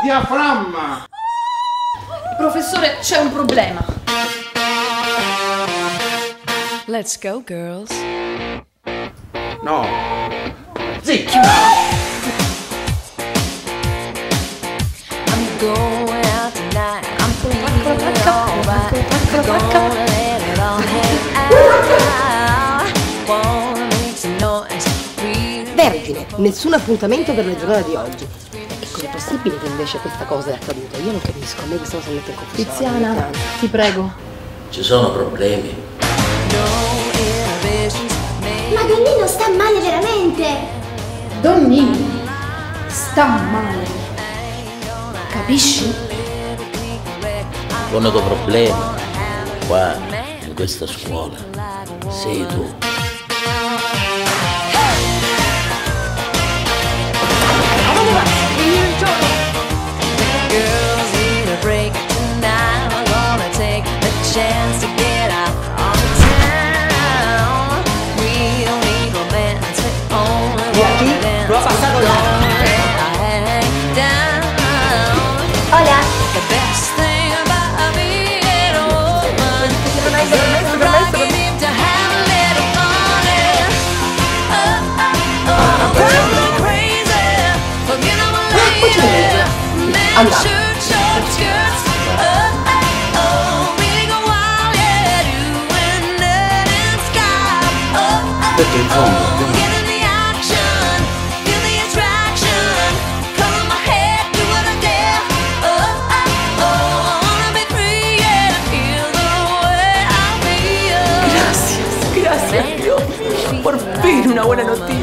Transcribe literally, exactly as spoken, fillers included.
diaframma! Professore, c'è un problema. Let's go, girls. No. Zicchi! I'm going out tonight. I'm feeling alright. I'm gonna let it all hang out. Wanna make some noise. Vergine, nessun appuntamento per la giornata di oggi. E com'è possibile che invece questa cosa è accaduta? Io non capisco, a me questa cosa mette in confusione. Tiziana, ti prego. Ci sono problemi. Ma Donnino sta male veramente! Donnino sta male. Capisci? L'unico problema qua in questa scuola sei tu. Girls need a break tonight. We're gonna take the chance to get out on the town. We don't need romance, we only want to dance. L'ho passato là. Hang down. Hola! The best thing about being a woman is the prerogative to have a little fun. Oh, oh, oh, I'm crazy for being a lady. Men shoot short skirts. Oh, oh, oh, we go wild, yeah, doing that in sky. Oh, oh, oh, get in the action, feel the attraction. Color my hair, do what I dare. Oh, oh, oh, I wanna be free, yeah, feel the way I feel. Gracias, gracias Dios. Por fin una buena noticia.